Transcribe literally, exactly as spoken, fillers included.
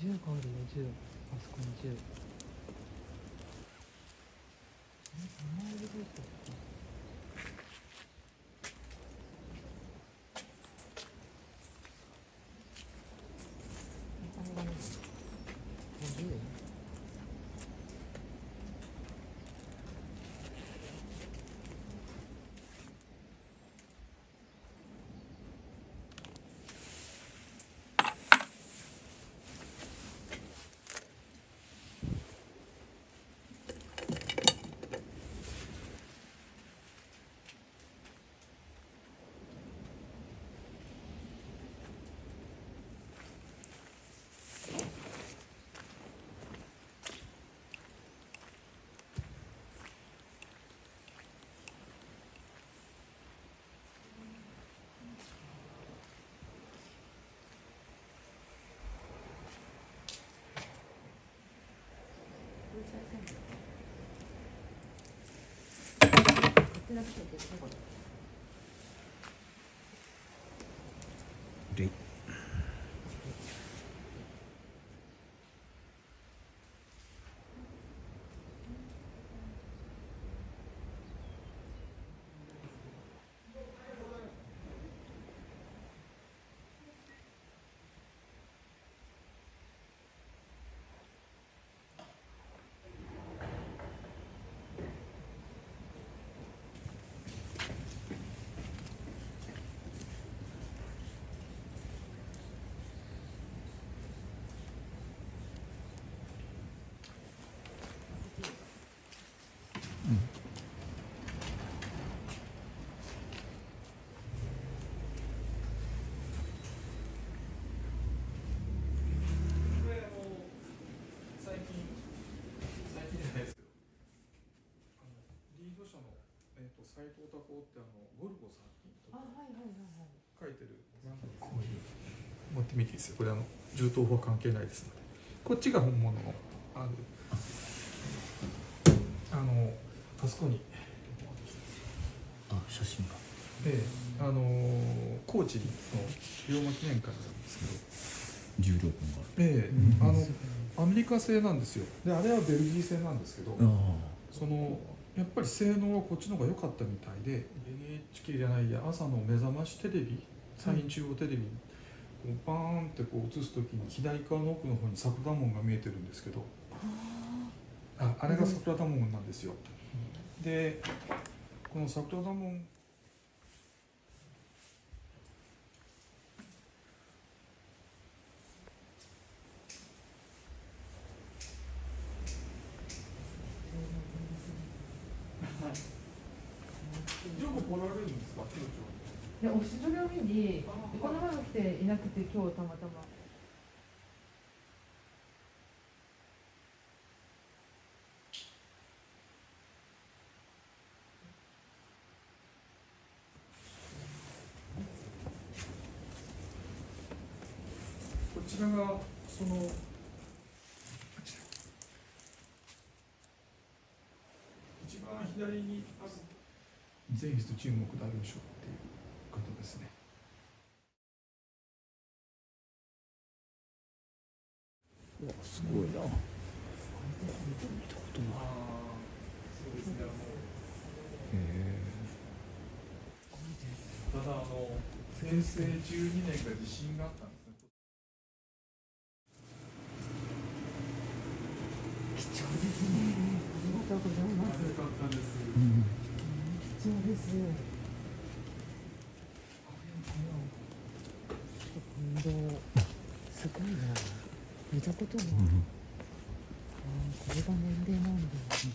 じゅうがあるよ、じゅう。あそこにじゅう。名前覚えてるかな。あれがね、ごじゅう。 で斎藤多幸ってあのゴルゴさんとあ、はいはいはいはい。 書いてるこういう持ってみていいですよ。これあの銃刀法関係ないですので、こっちが本物のあるあのあそこにあ写真がええあの高知の龍馬記念館なんですけど、 重量分がある。 ええあのアメリカ製なんですよ。であれはベルギー製なんですけど、そのやっぱり性能はこっちの方が良かったみたいで、 エヌエイチケー じゃないや朝の目覚ましテレビ、山陰中央テレビにバーンってこう映す時に左側の奥の方に桜田門が見えてるんですけど、ああれが桜田門なんですよ。でこの桜田門よく来られるんですか、町長。 いや、おしどりを見に、この前も来ていなくて、今日たまたま。 こちらがその一番左にある全筆注目大王賞っていう方ですね。 うわすごいな。見たことない。 そうですね。あのへただあの平成じゅうにねんが地震があったんですね。 貴重ですね。ありがとうございます。 よかったです。 え。うん。 貴重です。感動。すごいな。見たことない。ああ、これが年齢なんだ。